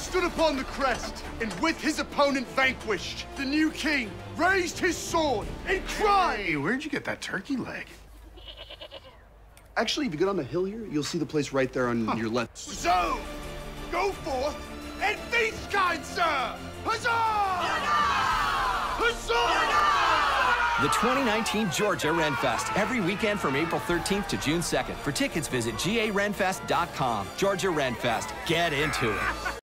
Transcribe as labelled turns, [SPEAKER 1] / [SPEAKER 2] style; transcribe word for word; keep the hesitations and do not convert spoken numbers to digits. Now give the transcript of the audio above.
[SPEAKER 1] stood upon the crest, and with his opponent vanquished, the new king raised his sword and cried.
[SPEAKER 2] Hey, where'd you get that turkey leg?
[SPEAKER 3] Actually, if you get on the hill here, you'll see the place right there on huh. your left.
[SPEAKER 1] So, go forth and feast, kind sir! Huzzah! Huzzah!
[SPEAKER 4] The twenty nineteen Georgia Renfest, every weekend from April thirteenth to June second. For tickets, visit G A renfest dot com. Georgia Renfest, get into it.